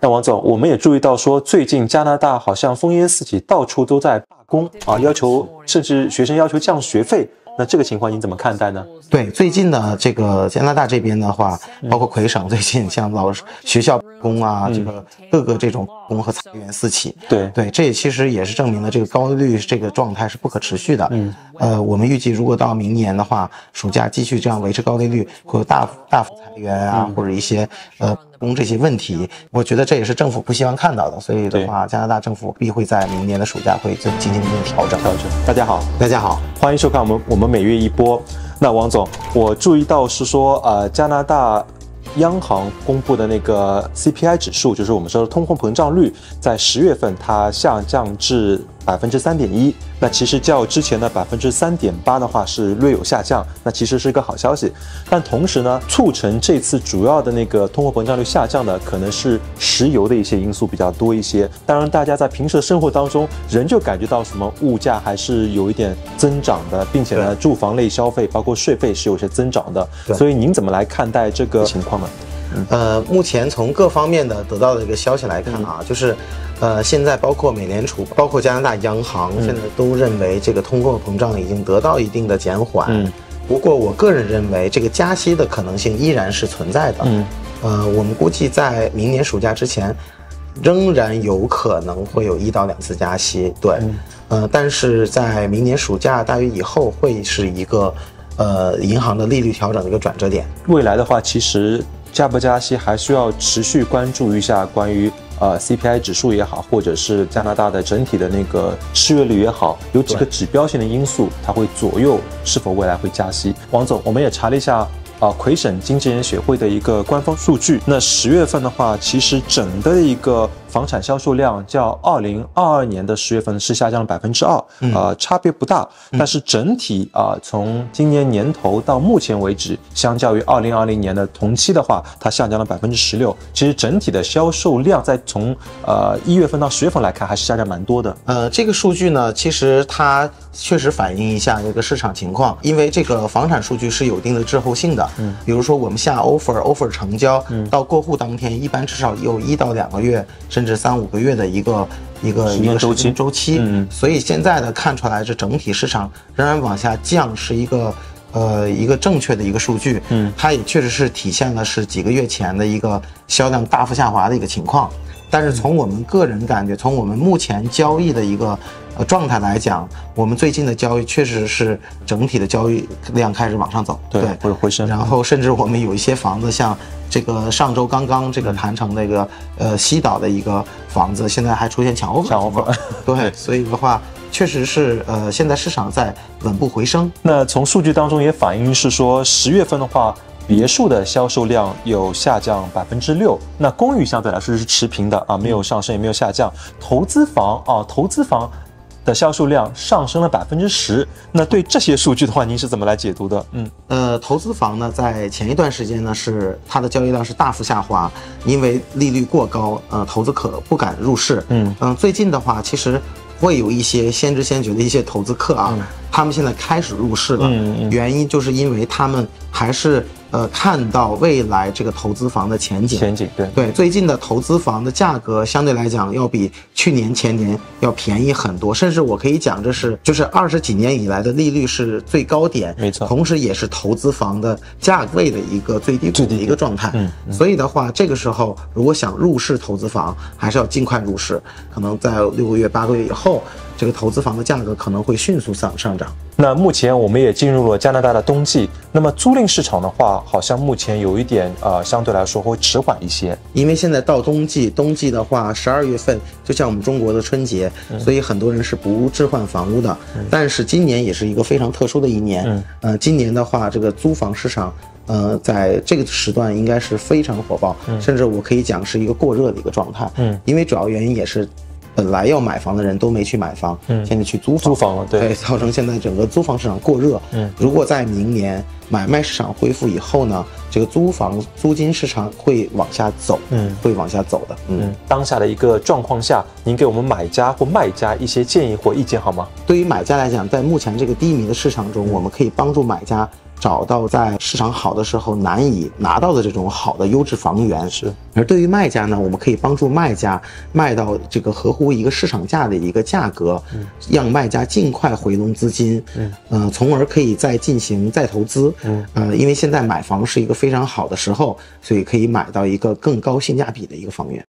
那王总，我们也注意到说，最近加拿大好像烽烟四起，到处都在罢工啊，要求甚至学生要求降学费。那这个情况您怎么看待呢？ 对，最近的这个加拿大这边的话，包括魁省最近像学校罢工啊，这个各个这种罢工和裁员四起。对，这也其实也是证明了这个高利率这个状态是不可持续的。我们预计如果到明年的话，暑假继续这样维持高利率，会有大幅裁员啊，或者一些这些问题，我觉得这也是政府不希望看到的，所以的话，加拿大政府必会在明年的暑假会进行调整。 大家好，欢迎收看我们每月一播。那王总，我注意到是说，加拿大央行公布的那个 CPI 指数，就是我们说的通货膨胀率，在10月份它下降至3.1%，那其实较之前的3.8%的话是略有下降，那其实是一个好消息。但同时呢，促成这次主要的那个通货膨胀率下降的，可能是石油的一些因素比较多一些。当然，大家在平时的生活当中，仍旧感觉到什么物价还是有一点增长的，并且呢，住房类消费包括税费是有些增长的。所以您怎么来看待这个情况呢？ 目前从各方面的得到的一个消息来看啊，就是现在包括美联储，包括加拿大央行，现在都认为这个通货膨胀已经得到一定的减缓。不过我个人认为，这个加息的可能性依然是存在的。我们估计在明年暑假之前，仍然有可能会有1到2次加息。对，但是在明年暑假大约以后，会是一个银行的利率调整的一个转折点。 未来的话，其实加不加息还需要持续关注一下关于CPI 指数也好，或者是加拿大的整体的那个失业率也好，有几个指标性的因素，它会左右是否未来会加息。王总，我们也查了一下魁省经纪人协会的一个官方数据，那10月份的话，其实整的一个房产销售量较2022年的10月份是下降了2%，差别不大，但是整体从今年年头到目前为止，相较于2020年的同期的话，它下降了16%。其实整体的销售量在从1月份到10月份来看，还是下降蛮多的。 这个数据呢，其实它确实反映一下这个市场情况，因为这个房产数据是有一定的滞后性的。比如说我们下 offer 成交到过户当天，一般至少有1到2个月，甚至3、5个月的一个时间周期。所以现在呢，看出来这整体市场仍然往下降，是一个正确的一个数据。它也确实是体现了是几个月前的一个销量大幅下滑的一个情况。但是从我们个人感觉，从我们目前交易的一个状态来讲，我们最近的交易确实是整体的交易量开始往上走， 对，会回升。 然后甚至我们有一些房子，像这个上周刚刚这个谈成那个西岛的一个房子，现在还出现抢 offer。对，所以的话，确实是现在市场在稳步回升。 那从数据当中也反映是说，10月份的话，别墅的销售量有下降6%，那公寓相对来说是持平的啊，没有上升也没有下降。投资房的销售量上升了10%。那对这些数据的话，您是怎么来解读的？ 投资房呢，在前一段时间呢，是它的交易量是大幅下滑，因为利率过高，投资客不敢入市。最近的话，其实会有一些先知先觉的一些投资客啊，他们现在开始入市了。原因就是因为他们还是看到未来这个投资房的前景。对，最近的投资房的价格相对来讲要比去年前年要便宜很多，甚至我可以讲就是20几年以来的利率是最高点， 没错， 同时也是投资房的价位的一个最低谷的一个状态。所以的话，这个时候如果想入市投资房，还是要尽快入市，可能在6个月、8个月以后，这个投资房的价格可能会迅速上涨。 那目前我们也进入了加拿大的冬季，那么租赁市场的话，好像目前有一点相对来说会迟缓一些， 因为现在到冬季的话，12月份就像我们中国的春节，所以很多人是不置换房屋的。但是今年也是一个非常特殊的一年。今年的话，这个租房市场在这个时段应该是非常火爆，甚至我可以讲是一个过热的一个状态。因为主要原因也是本来要买房的人都没去买房，现在去租房了，对，造成现在整个租房市场过热。如果在明年买卖市场恢复以后呢，这个租金市场会往下走，会往下走的。 当下的一个状况下，您给我们买家或卖家一些建议或意见好吗？ 对于买家来讲，在目前这个低迷的市场中，我们可以帮助买家找到在市场好的时候难以拿到的这种好的优质房源。 是。 而对于卖家呢，我们可以帮助卖家卖到这个合乎一个市场价的一个价格，让卖家尽快回笼资金，从而可以再进行再投资。因为现在买房是一个非常好的时候，所以可以买到一个更高性价比的一个房源。